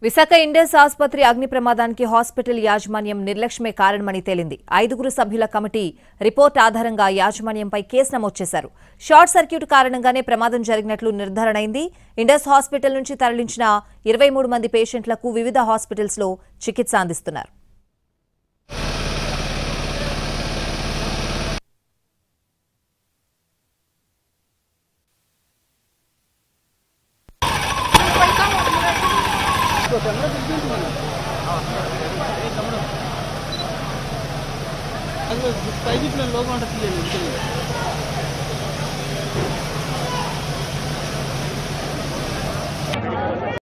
Visakha Indus ఆసుపత్రి అగ్ని ప్రమాదానికి హాస్పిటల్ యాజమాన్యం నిర్లక్ష్యమే కారణమని తేలింది. 5 సభ్యుల కమిటీ రిపోర్ట్ ఆధారంగా యాజమాన్యంపై కేసు నమోదు చేశారు. షార్ట్ సర్క్యూట్ కారణంగానే ప్రమాదం జరిగినట్లు నిర్ధారణ అయింది. ఇండస్ హాస్పిటల్ నుంచి తరలించిన 23 మంది పేషెంట్లకు వివిధ హాస్పిటల్స్లో చికిత్స అందిస్తున్నారు. लोग